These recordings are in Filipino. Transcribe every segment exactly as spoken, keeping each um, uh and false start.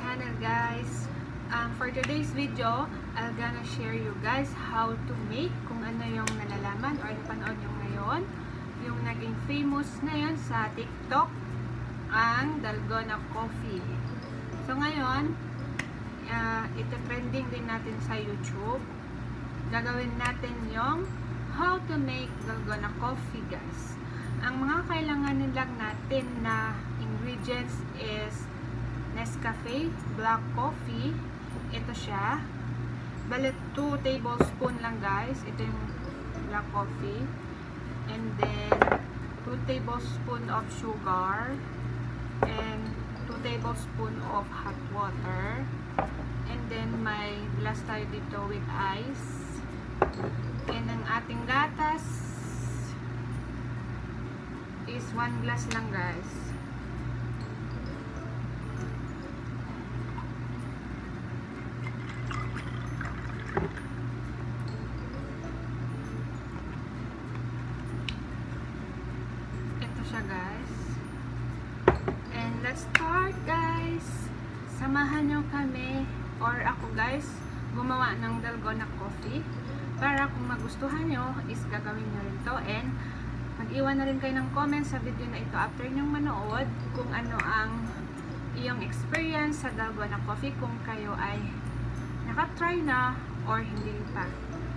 channel, guys. Um, for today's video, I'm gonna share you guys how to make, kung ano yung nalalaman or napanood nyo ngayon, yung naging famous ngayon sa TikTok, ang Dalgona coffee. So ngayon, uh, ito trending din natin sa YouTube. Gagawin natin yung how to make Dalgona coffee, guys. Ang mga kailanganin lang natin na ingredients is Nescafe black coffee. Ito siya. Bale, two tablespoon lang, guys. Ito yung black coffee. And then, two tablespoon of sugar. And two tablespoon of hot water. And then, may glass tayo dito with ice. And ang ating gatas is one glass lang, guys. Ito siya, guys. And let's start, guys. Samahan nyo kami or ako, guys, gumawa ng Dalgona coffee. Para kung magustuhan nyo, is gagawin nyo rin to. And mag-iwan na rin kayo ng comment sa video na ito after nyong manood kung ano ang iyong experience sa Dalgona coffee, kung kayo ay nakatry na or hindi pa.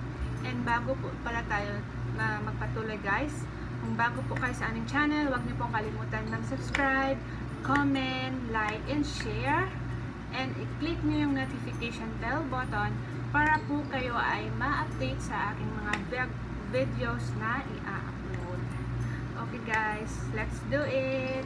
And bago po pala tayo na magpatuloy, guys, kung bago po kayo sa aming channel, huwag niyo pong kalimutan mag-subscribe, comment, like, and share. And i-click niyo yung notification bell button para po kayo ay ma-update sa aking mga videos na i-upload. Okay, guys, let's do it!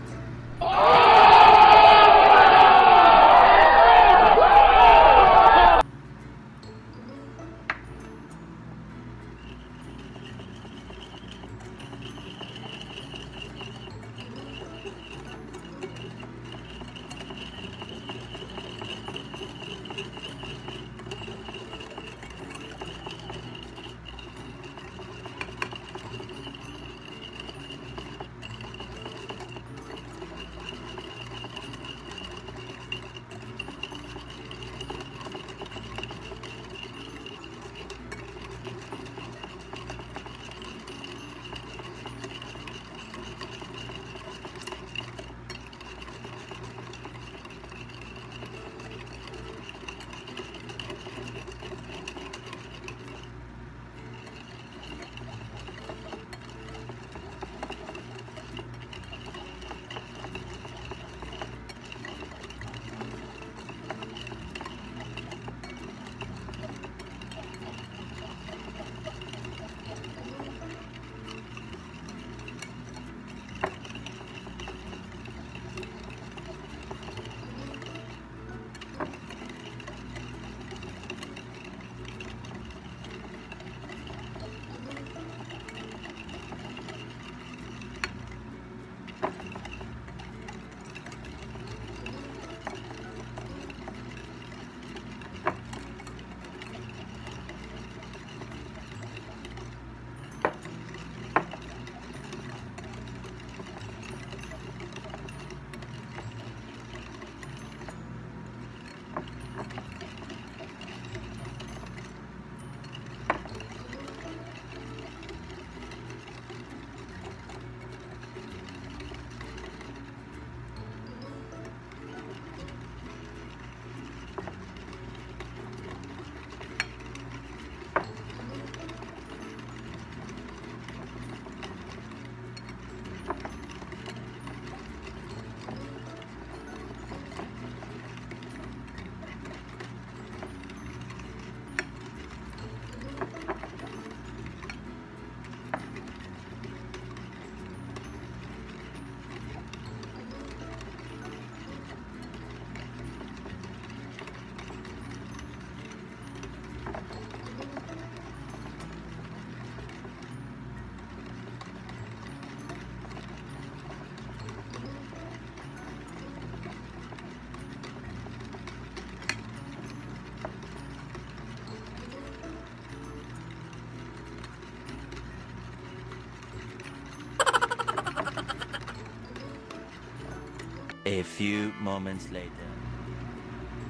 A few moments later.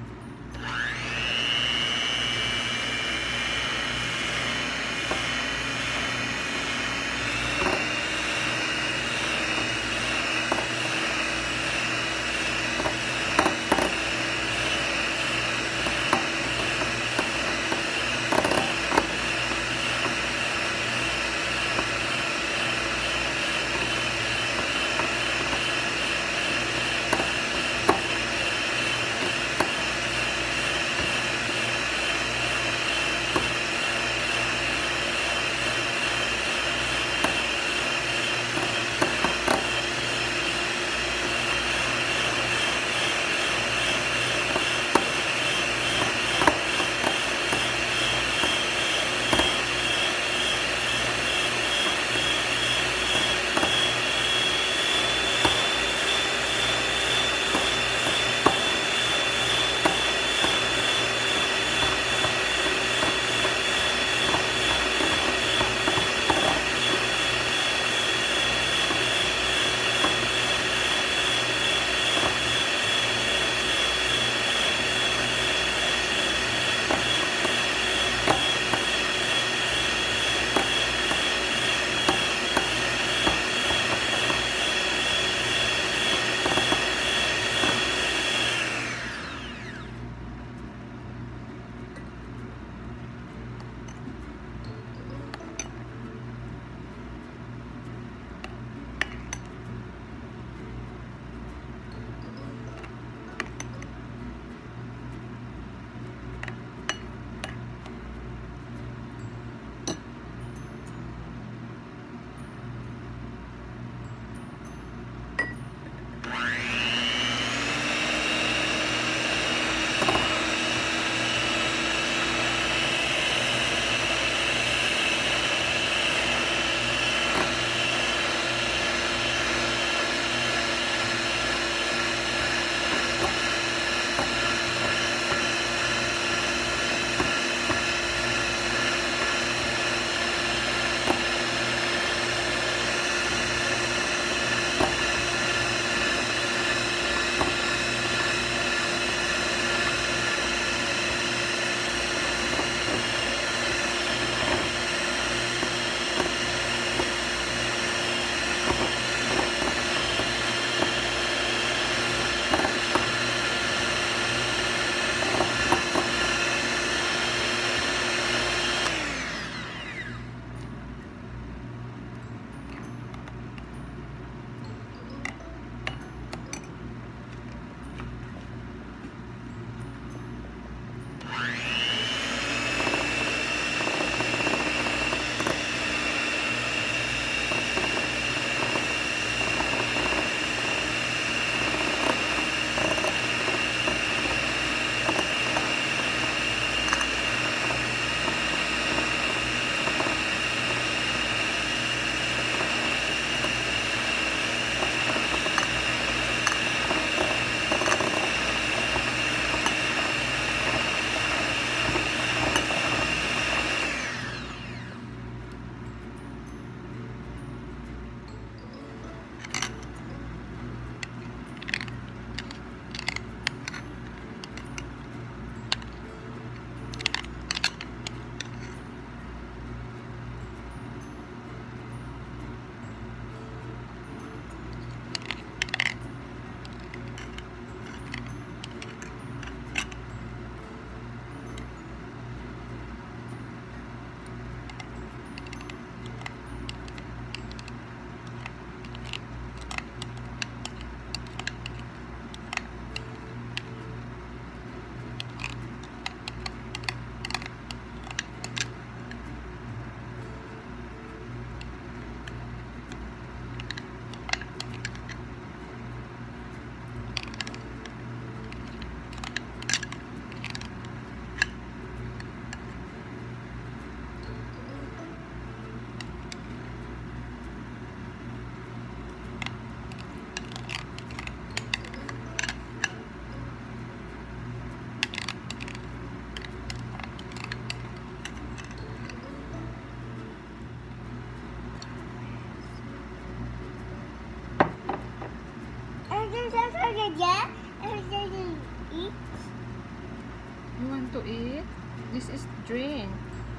want to eat? This is drink.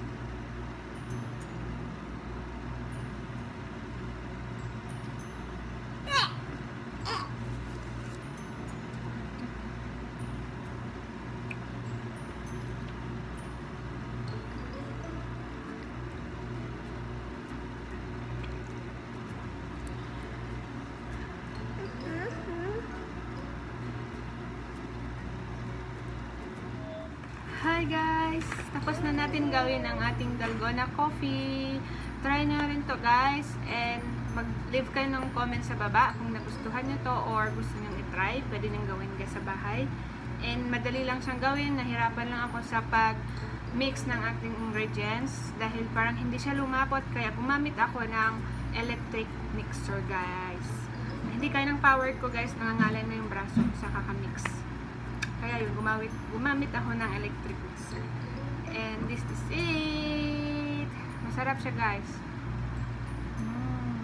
Hi guys! Tapos na natin gawin ang ating Dalgona coffee. Try nyo rin to guys. And mag-leave kayo ng comment sa baba kung nagustuhan nyo to or gusto nyo i-try. Pwede nyo gawin guys sa bahay. And madali lang siyang gawin. Nahirapan lang ako sa pag-mix ng ating ingredients. Dahil parang hindi siya lumapot. Kaya gumamit ako ng electric mixer guys. Hindi kaya ng power ko guys. Nangangalay na yung braso sa kakamix. Kaya yun, gumamit, gumamit ako ng electric mixer. And this is it. Masarap siya guys. Mm.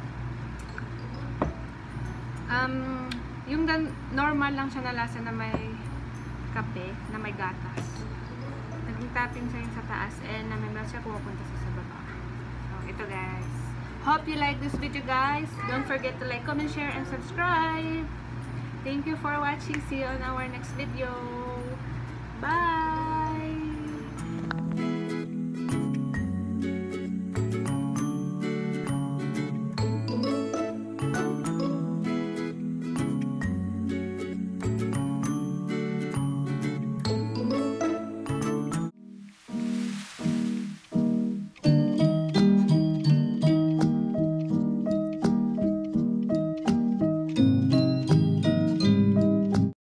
Um, yung normal lang siya na lasa na may kape, na may gatas. Naging tapping siya yung sa taas and namimel siya pupunta sa sa baba. So, ito guys. Hope you like this video guys. Don't forget to like, comment, share, and subscribe. Thank you for watching. See you on our next video.